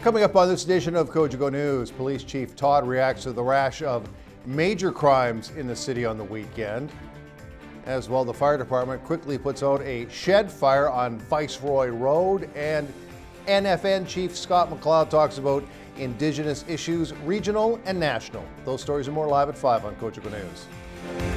Coming up on this edition of Cogeco News, Police Chief Todd reacts to the rash of major crimes in the city on the weekend. As well, the fire department quickly puts out a shed fire on Viceroy Road, and NFN Chief Scott McLeod talks about Indigenous issues, regional and national. Those stories and more live at 5 on Cogeco News.